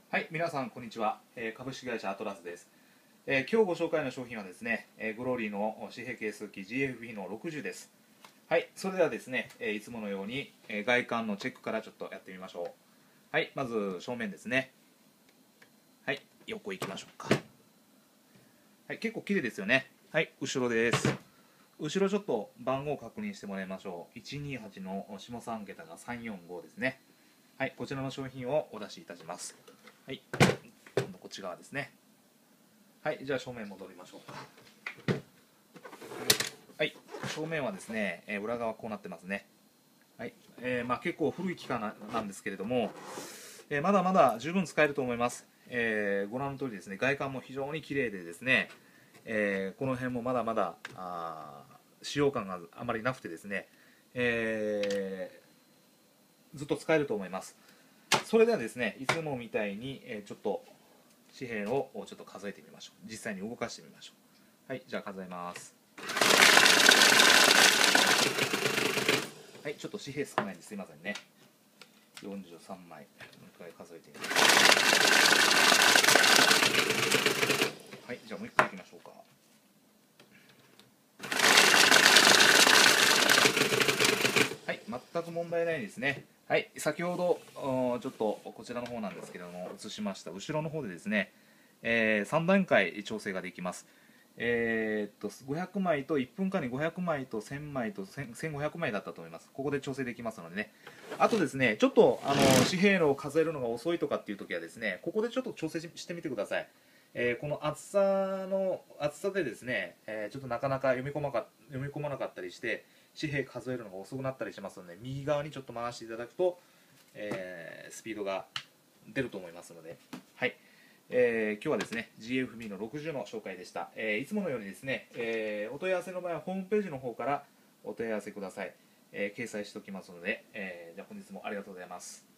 はい、皆さんこんにちは。株式会社アトラスです。今日ご紹介の商品はですね、グローリーの紙幣計数機 GFB の60です。はい、それではですね、いつものように外観のチェックからちょっとやってみましょう。はい、まず正面ですね。はい、横行きましょうか。はい、結構綺麗ですよね。はい、後ろです。後ろちょっと番号を確認してもらいましょう。128の下3桁が345ですね。はい、こちらの商品をお出しいたします。はい、今度こっち側ですね。はい、じゃあ正面戻りましょうか。はい、正面はですね、裏側こうなってますね。はい、結構古い機械なんですけれども、まだまだ十分使えると思います。ご覧の通りですね、外観も非常に綺麗でですね、この辺もまだまだ使用感があまりなくてですね、ずっと使えると思います。それではですね、いつもみたいに、ちょっと紙幣をちょっと数えてみましょう。実際に動かしてみましょう。はい、じゃあ数えます。はい、ちょっと紙幣少ないんですいませんね。43枚。もう一回数えてみます。はい、じゃあもう一回いきましょうか。はい、全く問題ないですね。はい、先ほどちょっとこちらの方なんですけれども映しました後ろの方でですね、3段階調整ができます。500枚と1分間に500枚と1000枚と1500枚だったと思います。ここで調整できますのでね。あとですね、ちょっと紙幣の数えるのが遅いとかっていう時はですね、ここでちょっと調整してみてください。この厚さでですね、ちょっとなかなか読み込まなかったりして紙幣数えるのが遅くなったりしますので、右側にちょっと回していただくと、スピードが出ると思いますので、はい。今日はですね GFB の60の紹介でした。いつものようにですね、お問い合わせの場合はホームページの方からお問い合わせください。掲載しておきますので、じゃあ本日もありがとうございます。